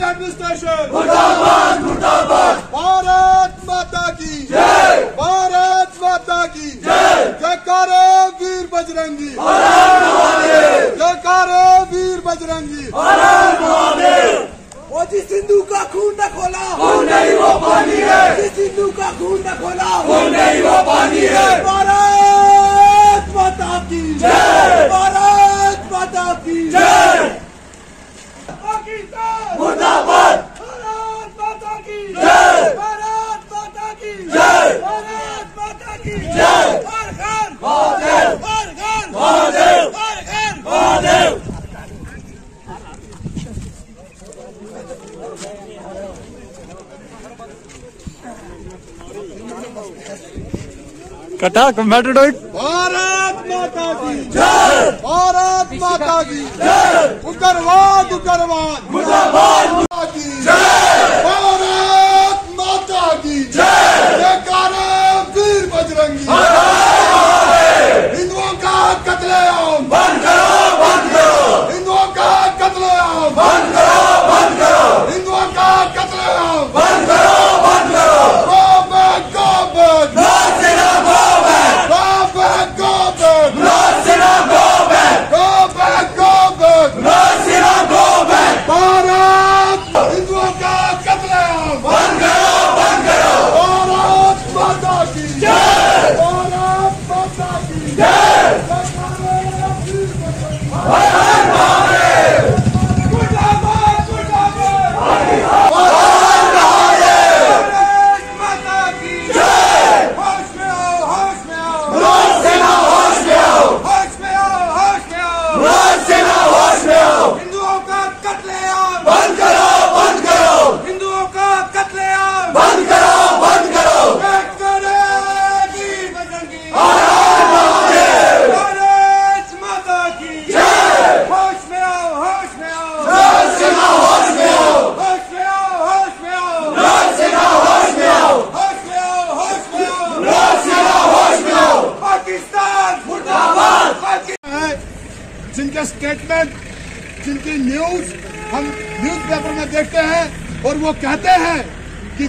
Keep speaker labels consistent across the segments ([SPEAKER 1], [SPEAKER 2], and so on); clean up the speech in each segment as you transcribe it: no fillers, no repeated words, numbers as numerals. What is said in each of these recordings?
[SPEAKER 1] Administration मुर्दाबाद मुर्दाबाद। भारत माता की जय, भारत माता की जय। जयकारे वीर बजरंगी, जयकारे वीर बजरंगी।
[SPEAKER 2] वो जिस सिंधु का खून न खोला
[SPEAKER 1] वो नहीं वो पानी है,
[SPEAKER 2] जिस सिंधु का खून न खोला
[SPEAKER 1] वो नहीं वो पानी है।
[SPEAKER 2] भारत माता की
[SPEAKER 1] जय,
[SPEAKER 2] भारत माता की
[SPEAKER 1] जय।
[SPEAKER 2] पाकिस्तान
[SPEAKER 1] मुर्दाबाद,
[SPEAKER 2] भारत माता की
[SPEAKER 1] जय,
[SPEAKER 2] भारत माता की
[SPEAKER 1] जय,
[SPEAKER 2] भारत माता की
[SPEAKER 1] जय।
[SPEAKER 2] हर खान
[SPEAKER 1] महादेव,
[SPEAKER 2] हर खान
[SPEAKER 1] महादेव,
[SPEAKER 2] हर खान
[SPEAKER 1] महादेव।
[SPEAKER 3] कटा मैट्रिक।
[SPEAKER 1] भारत माता की जय, भारत माता की जय। उग्रवाद उग्रवाद मुर्दाबाद की जय, भारत माता की जय। जयकारे वीर बजरंगी। हिंदुओं का कत्लेआम बंद करो बंद करो, हिंदुओं का कत्लेआम बंद करो बंद करो, हिंदुओं का कत्लेआम बंद करो बंद करो। गो बैक गो बैक, नौसेना go back, go back go back, नौसेना go back, go back go back, नौसेना गो बैक। भारत हिंदुओं का कत्लेआम बंद करो बंद करो। भारत माता की जय, भारत माता की जय। जिनके स्टेटमेंट, जिनकी न्यूज हम न्यूज़पेपर में देखते हैं और वो कहते हैं कि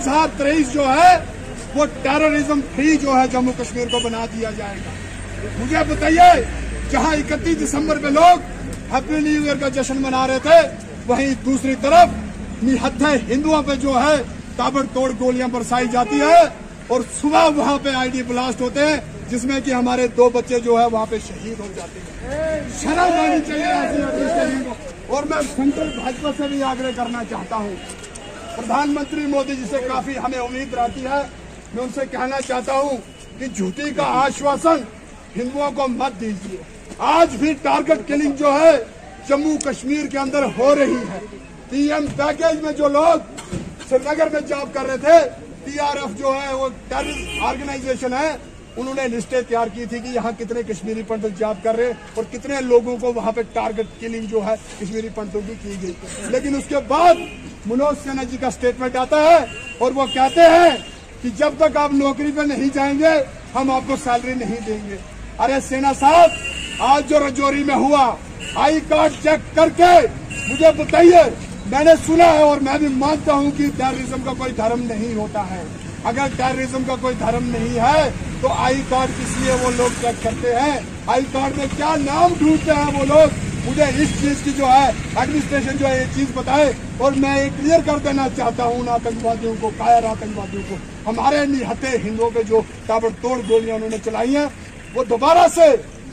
[SPEAKER 1] 2023 जो है वो टेररिज्म फ्री जो है जम्मू कश्मीर को बना दिया जाएगा। मुझे बताइए, जहां 31 दिसंबर पे लोग हैप्पी न्यू ईयर का जश्न मना रहे थे, वहीं दूसरी तरफ निहत्थे हिंदुओं पे जो है ताबड़तोड़ गोलियां बरसाई जाती है और सुबह वहां पे आईडी ब्लास्ट होते हैं जिसमें कि हमारे 2 बच्चे जो है वहां पे शहीद हो जाते हैं। शर्म आनी चाहिए ऐसी एडमिनिस्ट्रेशन को। और मैं सेंट्रल भाजपा से भी आग्रह करना चाहता हूं, प्रधानमंत्री मोदी जी से काफी हमें उम्मीद रहती है। मैं उनसे कहना चाहता हूं कि झूठी का आश्वासन हिंदुओं को मत दीजिए। आज भी टारगेट किलिंग जो है जम्मू कश्मीर के अंदर हो रही है। पीएम पैकेज में जो लोग श्रीनगर में जॉब कर रहे थे, टीआरएफ जो है वो टेररिस्ट ऑर्गेनाइजेशन है, उन्होंने लिस्टें तैयार की थी कि यहाँ कितने कश्मीरी पंडित जॉब कर रहे हैं और कितने लोगों को वहां पे टारगेट किलिंग जो है कश्मीरी पंडितों की गई। लेकिन उसके बाद मनोज सिन्हा जी का स्टेटमेंट आता है और वो कहते हैं कि जब तक आप नौकरी पे नहीं जाएंगे हम आपको सैलरी नहीं देंगे। अरे सेना साहब, आज जो रजौरी में हुआ, आई कार्ड चेक करके मुझे बताइए। मैंने सुना है और मैं भी मानता हूं कि टेररिज्म का कोई धर्म नहीं होता है। अगर टेररिज्म का कोई धर्म नहीं है तो आई कार्ड किस लिए वो लोग चेक करते हैं? आई कार्ड में क्या नाम ढूंढते हैं वो लोग? मुझे इस चीज की जो है एडमिनिस्ट्रेशन जो है ये चीज बताए। और मैं ये क्लियर कर देना चाहता हूँ आतंकवादियों को, कायर आतंकवादियों को, हमारे निहत्थे हिंदुओं पे जो ताबड़तोड़ गोलियां उन्होंने चलाई हैं वो दोबारा से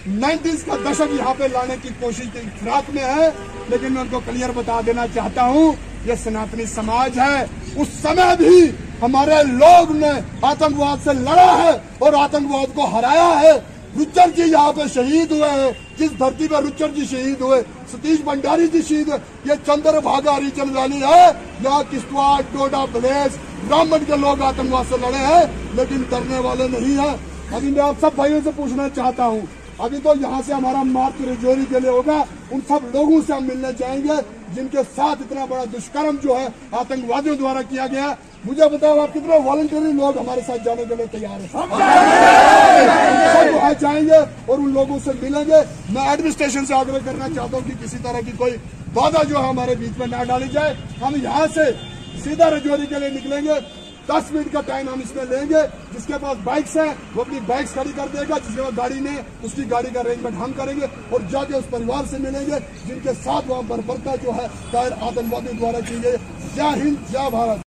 [SPEAKER 1] 90s का दशक यहाँ पे लाने की कोशिश की फिराक में है। लेकिन मैं उनको क्लियर बता देना चाहता हूँ, ये सनातनी समाज है। उस समय भी हमारे लोग ने आतंकवाद से लड़ा है और आतंकवाद को हराया है। रुचर जी यहाँ पे शहीद हुए हैं, जिस धरती पे रुचर जी शहीद हुए, सतीश भंडारी जी शहीद हुए, ये चंद्रभागा हरिजन वैली है। यहाँ किश्तवाड़, डोडा, बलेस, ब्राह्मण के लोग आतंकवाद से लड़े हैं, लेकिन डरने वाले नहीं है। अभी मैं आप सब भाइयों से पूछना चाहता हूँ, अभी तो यहाँ से हमारा मार्च रजौरी के लिए होगा, उन सब लोगों से हम मिलने जाएंगे जिनके साथ इतना बड़ा दुष्कर्म जो है आतंकवादियों द्वारा किया गया। मुझे बताओ, आप कितने वॉलंटियरी लोग हमारे साथ जाने के लिए तैयार हैं? सब जाएंगे। और उन लोगों से मिलेंगे। मैं एडमिनिस्ट्रेशन से आग्रह करना चाहता हूं कि किसी तरह की कोई बाधा जो है हमारे बीच में ना डाली जाए। हम यहाँ से सीधा रजौरी के लिए निकलेंगे, 10 मिनट का टाइम हम इसमें लेंगे। जिसके पास बाइक्स हैं वो अपनी बाइक्स खड़ी कर देगा, जिसके पास गाड़ी नहीं उसकी गाड़ी का अरेंजमेंट हम करेंगे और जाके उस परिवार से मिलेंगे जिनके साथ वहां बर्बरता जो है गैर आतंकवादी द्वारा की गई। जय हिंद, जय भारत।